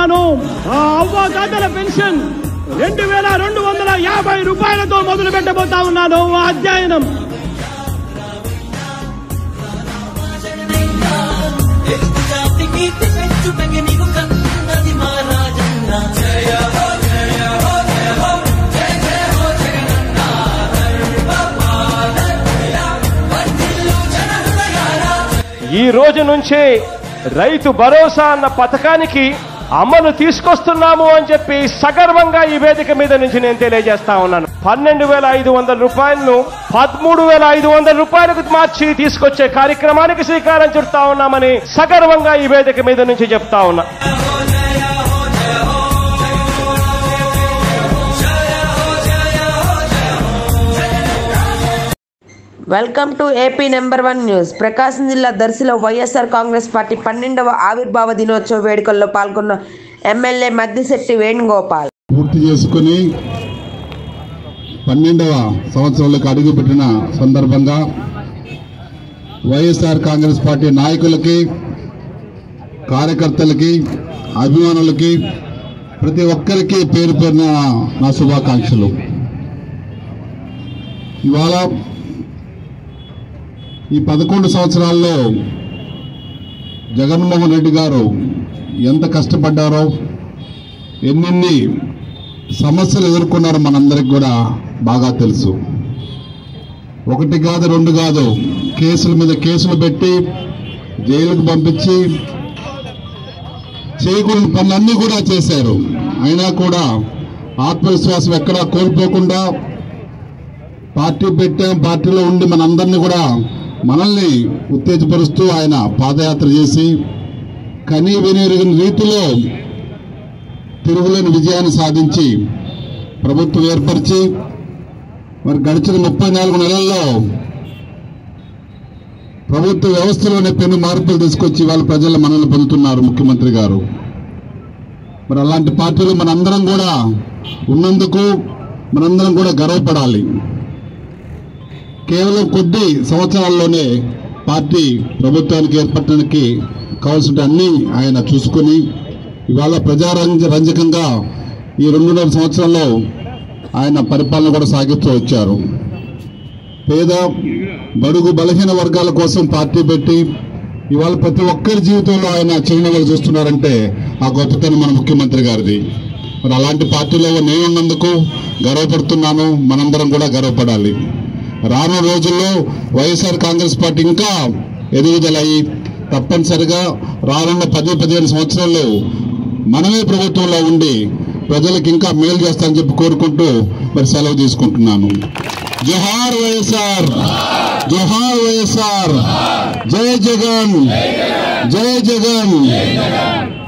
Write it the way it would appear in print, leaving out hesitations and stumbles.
ఉన్నాను. ఆ అవ్వాతాతల పెన్షన్ 2250 రూపాయలతో మొదలు పెట్టబోతా ఉన్నాను ఆ అధ్యయనం. ఈ రోజు నుంచే రైతు భరోసా అన్న పథకానికి అమలు తీసుకొస్తున్నాము అని చెప్పి సగర్వంగా ఈ వేదిక మీద నుంచి నేను తెలియజేస్తా ఉన్నాను. 12,500 రూపాయలను 13,500 రూపాయలకు మార్చి తీసుకొచ్చే కార్యక్రమానికి శ్రీకారం చుడతా ఉన్నామని సగర్వంగా ఈ వేదిక మీద నుంచి చెప్తా ఉన్నా. Welcome to AP number 1 news. Prakasam జిల్లా దర్శిలో వైఎస్ఆర్ కాంగ్రెస్ పార్టీ 12వ ఆవిర్భావ దినోత్సవ వేడుకల్లో పాల్గొన్న ఎమ్మెల్యే మద్దిశెట్టి వేణుగోపాల్ పూర్తి చేసుకుని 12వ సంవత్సరంలోకి అడుగుపెట్టిన సందర్భంగా వైఎస్ఆర్ కాంగ్రెస్ పార్టీ నాయకులకి, కార్యకర్తలకి, అభిమానులకి ప్రతి ఒక్కరికి పేరు పేరున నా శుభాకాంక్షలు. ఇవాళ ఈ 11 సంవత్సరాల్లో జగన్మోహన్ రెడ్డి గారు ఎంత కష్టపడ్డారో, ఎన్నెన్ని సమస్యలు ఎదుర్కొన్నారో మనందరికి కూడా బాగా తెలుసు. 1 కాదు 2 కాదు, కేసుల మీద కేసులు పెట్టి జైలుకు పంపించి చేయకూడని పనులన్నీ కూడా చేశారు. అయినా కూడా ఆత్మవిశ్వాసం ఎక్కడా కోల్పోకుండా పార్టీ పెట్టాం, పార్టీలో ఉండి మనందరినీ కూడా మనల్ని ఉత్తేజపరుస్తూ ఆయన పాదయాత్ర చేసి కనీ వినియోగిన రీతిలో తిరుగులేని విజయాన్ని సాధించి ప్రభుత్వం ఏర్పరిచి మరి గడిచిన 34 నెలల్లో ప్రభుత్వ వ్యవస్థలోనే పెను మార్పులు తీసుకొచ్చి వాళ్ళ ప్రజల మనల్ని పొందుతున్నారు ముఖ్యమంత్రి గారు. మరి అలాంటి పార్టీలు మనందరం కూడా ఉన్నందుకు మనందరం కూడా గర్వపడాలి. కేవలం కొద్ది సంవత్సరాల్లోనే పార్టీ ప్రభుత్వానికి ఏర్పడటానికి కావాల్సిన అన్ని ఆయన చూసుకుని ఇవాళ ప్రజారంజకంగా ఈ 2.5 సంవత్సరాల్లో ఆయన పరిపాలన కూడా సాగిస్తూ వచ్చారు. పేద బడుగు బలహీన వర్గాల కోసం పార్టీ పెట్టి ఇవాళ ప్రతి ఒక్కరి జీవితంలో ఆయన చిరునవ్వులు చూస్తున్నారంటే ఆ గొప్పతనం మన ముఖ్యమంత్రి గారిది. మరి అలాంటి పార్టీలో నేనున్నందుకు గర్వపడుతున్నాను. మనందరం కూడా గర్వపడాలి. రానున్న రోజుల్లో వైఎస్ఆర్ కాంగ్రెస్ పార్టీ ఇంకా ఎదుగుదలయ్యి తప్పనిసరిగా రానున్న 10-15 సంవత్సరాల్లో మనమే ప్రభుత్వంలో ఉండి ప్రజలకు ఇంకా మేలు చేస్తామని చెప్పి కోరుకుంటూ మరి సెలవు తీసుకుంటున్నాను. జోహార్ వైఎస్ఆర్, జోహార్ వైఎస్ఆర్, జై జగన్, జై జగన్.